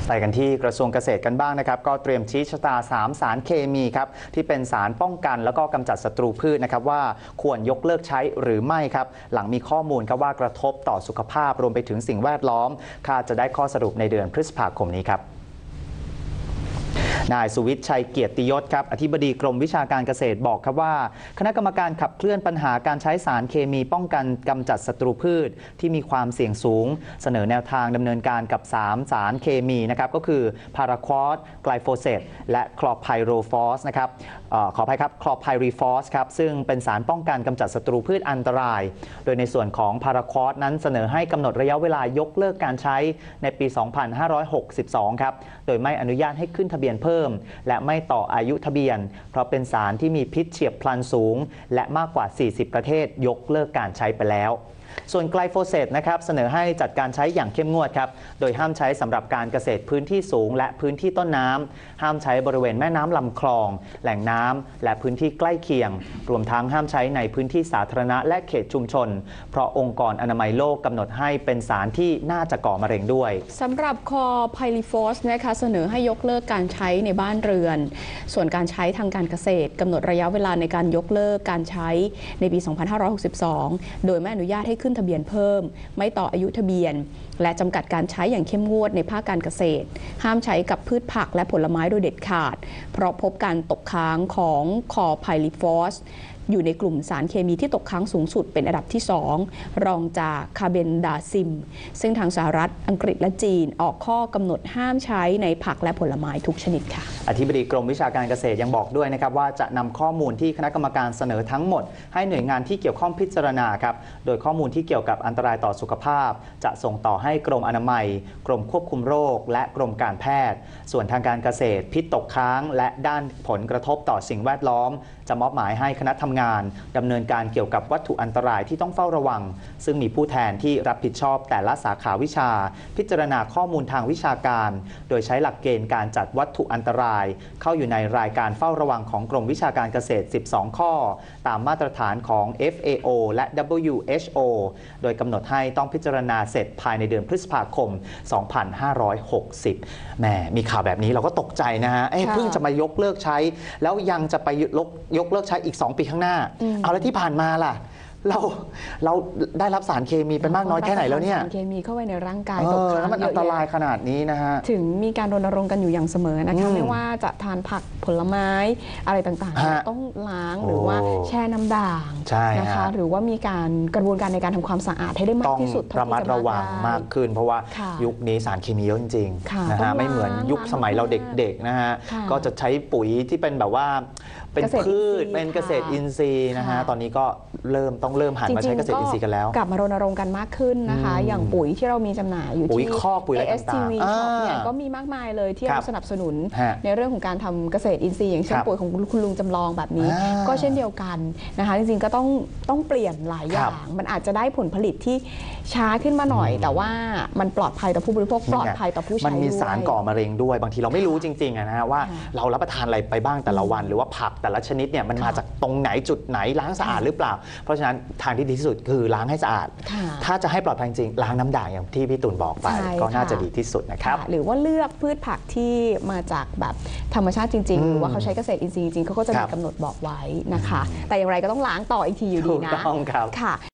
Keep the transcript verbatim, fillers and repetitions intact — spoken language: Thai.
ไปกันที่กระทรวงเกษตรกันบ้างนะครับก็เตรียมชี้ชะตาสามสารเคมีครับที่เป็นสารป้องกันแล้วก็กำจัดศัตรูพืชนะครับว่าควรยกเลิกใช้หรือไม่ครับหลังมีข้อมูลครับว่ากระทบต่อสุขภาพรวมไปถึงสิ่งแวดล้อมคาดจะได้ข้อสรุปในเดือนพฤษภาคมนี้ครับนายสุวิทย์ชัยเกียรติยศครับอธิบดีกรมวิชาการเกษตรบอกครับว่าคณะกรรมการขับเคลื่อนปัญหาการใช้สารเคมีป้องกันกำจัดศัตรูพืชที่มีความเสี่ยงสูงเสนอแนวทางดำเนินการกับสามสารเคมีนะครับก็คือพาราควอสไกลโฟเซตและคลอไพโรฟอสนะครับออขออภัยครับคลอไพรีฟอสครับซึ่งเป็นสารป้องกันกำจัดศัตรูพืชอันตรายโดยในส่วนของพาราควอสนั้นเสนอให้กำหนดระยะเวลายกเลิกการใช้ในปี สองพันห้าร้อยหกสิบสอง ครับโดยไม่อนุญาตให้ขึ้นทะเบียนเพิ่มและไม่ต่ออายุทะเบียนเพราะเป็นสารที่มีพิษเฉียบพลันสูงและมากกว่า สี่สิบ ประเทศยกเลิกการใช้ไปแล้วส่วนไกลโฟเซตนะครับเสนอให้จัดการใช้อย่างเข้มงวดครับโดยห้ามใช้สำหรับการเกษตรพื้นที่สูงและพื้นที่ต้นน้ำห้ามใช้บริเวณแม่น้ำลำคลองแหล่งน้ำและพื้นที่ใกล้เคียงรวมทั้งห้ามใช้ในพื้นที่สาธารณะและเขตชุมชนเพราะองค์กรอนามัยโลกกำหนดให้เป็นสารที่น่าจะก่อมะเร็งด้วยสำหรับคอไพลิฟอสนะคะเสนอให้ยกเลิกการใช้ในบ้านเรือนส่วนการใช้ทางการเกษตรกำหนดระยะเวลาในการยกเลิกการใช้ในปี สองพันห้าร้อยหกสิบสอง โดยไม่อนุญาตให้ขึ้นทะเบียนเพิ่มไม่ต่ออายุทะเบียนและจำกัดการใช้อย่างเข้มงวดในภาคการเกษตรห้ามใช้กับพืชผักและผลไม้โดยเด็ดขาดเพราะพบการตกค้างของคอไพลิฟอสอยู่ในกลุ่มสารเคมีที่ตกค้างสูงสุดเป็นอันดับที่สองรองจากคาร์เบนดาซิมซึ่งทางสหรัฐอังกฤษและจีนออกข้อกำหนดห้ามใช้ในผักและผลไม้ทุกชนิดค่ะอธิบดีกรมวิชาการเกษตรยังบอกด้วยนะครับว่าจะนำข้อมูลที่คณะกรรมการเสนอทั้งหมดให้หน่วยงานที่เกี่ยวข้องพิจารณาครับโดยข้อมูลที่เกี่ยวกับอันตรายต่อสุขภาพจะส่งต่อให้กรมอนามัยกรมควบคุมโรคและกรมการแพทย์ส่วนทางการเกษตรพิษตกค้างและด้านผลกระทบต่อสิ่งแวดล้อมจะมอบหมายให้คณะทำงานดำเนินการเกี่ยวกับวัตถุอันตรายที่ต้องเฝ้าระวังซึ่งมีผู้แทนที่รับผิดชอบแต่ละสาขาวิชาพิจารณาข้อมูลทางวิชาการโดยใช้หลักเกณฑ์การจัดวัตถุอันตรายเข้าอยู่ในรายการเฝ้าระวังของกรมวิชาการเกษตรสิบสองข้อตามมาตรฐานของ เอฟ เอ โอ และ ดับเบิลยู เอช โอ โดยกำหนดให้ต้องพิจารณาเสร็จภายในเดือนพฤษภาคม สองพันห้าร้อยหกสิบ แหมมีข่าวแบบนี้เราก็ตกใจนะฮะเพิ่งจะมายกเลิกใช้แล้วยังจะไปยกเลิกใช้อีกสองปีข้างหน้าเอาแล้วที่ผ่านมาล่ะเราเราได้รับสารเคมีเป็นมากน้อยแค่ไหนแล้วเนี่ยสารเคมีเข้าไปในร่างกายตกค้างแล้วมันอันตรายขนาดนี้นะฮะถึงมีการรณรงค์กันอยู่อย่างเสมอนะคะไม่ว่าจะทานผักผลไม้อะไรต่างๆต้องล้างหรือว่าแช่น้ำด่างนะคะหรือว่ามีการกระบวนการในการทำความสะอาดให้ได้มากที่สุดต้องระมัดระวังมากขึ้นเพราะว่ายุคนี้สารเคมีเยอะจริงๆนะฮะไม่เหมือนยุคสมัยเราเด็กๆนะฮะก็จะใช้ปุ๋ยที่เป็นแบบว่าเป็นพืชเป็นเกษตรอินทรีย์นะฮะตอนนี้ก็เริ่มต้องเริ่มหันมาใช้เกษตรอินทรีย์กันแล้วกลับมารณรงค์กันมากขึ้นนะคะอย่างปุ๋ยที่เรามีจำหน่ายอยู่ที่ เอ เอส ที วี Shop เนี่ยก็มีมากมายเลยที่เราสนับสนุนในเรื่องของการทำเกษตรอินทรีย์อย่างเช่นปุ๋ยของคุณลุงจำลองแบบนี้ก็เช่นเดียวกันนะคะจริงๆก็ต้องต้องเปลี่ยนหลายอย่างมันอาจจะได้ผลผลิตที่ช้าขึ้นมาหน่อยแต่ว่ามันปลอดภัยต่อผู้บริโภคปลอดภัยต่อผู้ใช้ด้วยมันมีสารก่อมะเร็งด้วยบางทีเราไม่รู้จริงๆนะฮะว่าเรารับประทานอะไรไปบ้างแต่ละวันหรือว่าผักแต่ละชนิดเนี่ยมันมาจากตรงไหนจุดไหนล้างสะอาดหรือเปล่าเพราะฉะนั้นทางที่ดีที่สุดคือล้างให้สะอาดถ้าจะให้ปลอดภัยจริงล้างน้ำด่างอย่างที่พี่ตุลบอกไปก็น่าจะดีที่สุดนะครับหรือว่าเลือกพืชผักที่มาจากแบบธรรมชาติจริงๆหรือว่าเขาใช้เกษตรอินทรีย์จริงๆเขาก็จะมีกำหนดบอกไว้นะคะแต่อย่างไรก็ต้องล้างต่ออีกทีอยู่ดีนะถูกต้องครับ